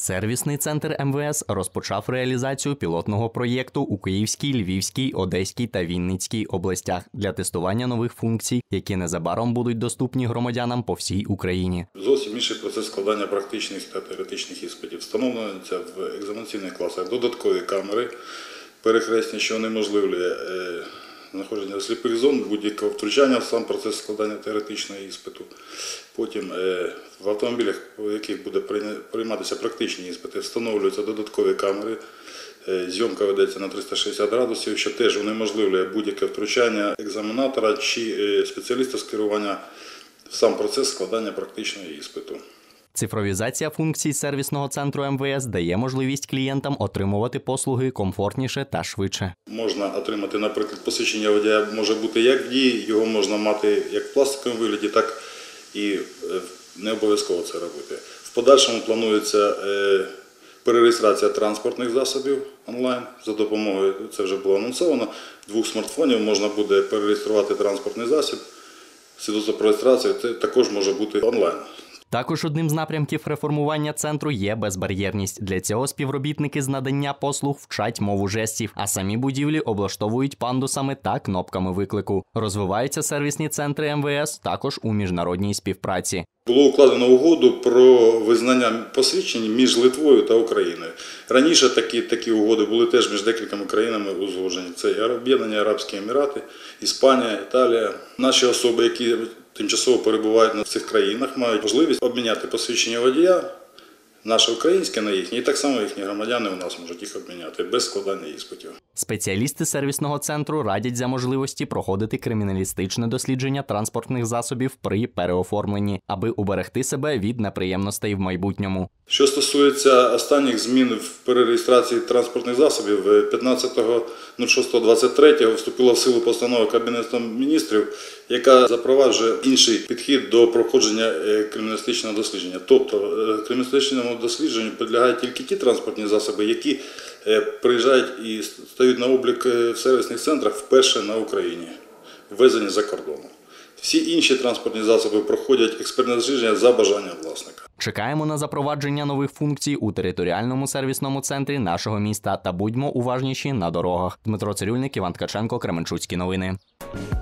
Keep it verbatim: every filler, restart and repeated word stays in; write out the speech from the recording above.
Сервісний центр ем ве ес розпочав реалізацію пілотного проєкту у Київській, Львівській, Одеській та Вінницькій областях для тестування нових функцій, які незабаром будуть доступні громадянам по всій Україні. Зовсім інший процес складання практичних та теоретичних іспитів. Встановлюються в екзаменаційних класах додаткові камери перехресні, що унеможливлює знаходження сліпих зон, будь-якого втручання в сам процес складання теоретичного іспиту. Потім в автомобілях, в яких буде прийматися практичні іспити, встановлюються додаткові камери. Зйомка ведеться на триста шістдесят градусів, що теж унеможливлює будь-яке втручання екзаменатора чи спеціаліста з керування в сам процес складання практичного іспиту. Цифровізація функцій сервісного центру ем ве ес дає можливість клієнтам отримувати послуги комфортніше та швидше. Можна отримати, наприклад, посвідчення водія може бути як в дії, його можна мати як в пластиковому вигляді, так і не обов'язково це робити. В подальшому планується перереєстрація транспортних засобів онлайн за допомогою, це вже було анонсовано, двох смартфонів можна буде перереєструвати транспортний засіб. Свідоцтво про реєстрацію це також може бути онлайн. Також одним з напрямків реформування центру є безбар'єрність. Для цього співробітники з надання послуг вчать мову жестів, а самі будівлі облаштовують пандусами та кнопками виклику. Розвиваються сервісні центри ем ве ес також у міжнародній співпраці. Було укладено угоду про визнання посвідчень між Литвою та Україною. Раніше такі, такі угоди були теж між декількома країнами узгоджені. Це Об'єднані Арабські Емірати, Іспанія, Італія. Наші особи, які тимчасово перебувають на цих країнах, мають можливість обміняти посвідчення водія, наше українське на їхнє, і так само їхні громадяни у нас можуть їх обміняти без складання іспитів. Спеціалісти сервісного центру радять за можливості проходити криміналістичне дослідження транспортних засобів при переоформленні, аби уберегти себе від неприємностей в майбутньому. Що стосується останніх змін в перереєстрації транспортних засобів, п'ятнадцятого шостого двадцять третього вступила в силу постанова Кабінету міністрів, яка запроваджує інший підхід до проходження криміналістичного дослідження. Тобто криміналістичному дослідженню підлягають тільки ті транспортні засоби, які приїжджають і стають на облік в сервісних центрах вперше на Україні, ввезені за кордоном. Всі інші транспортні засоби проходять експертне дослідження за бажанням власника. Чекаємо на запровадження нових функцій у територіальному сервісному центрі нашого міста та будьмо уважніші на дорогах. Дмитро Цирюльник, Іван Ткаченко, Кременчуцькі новини.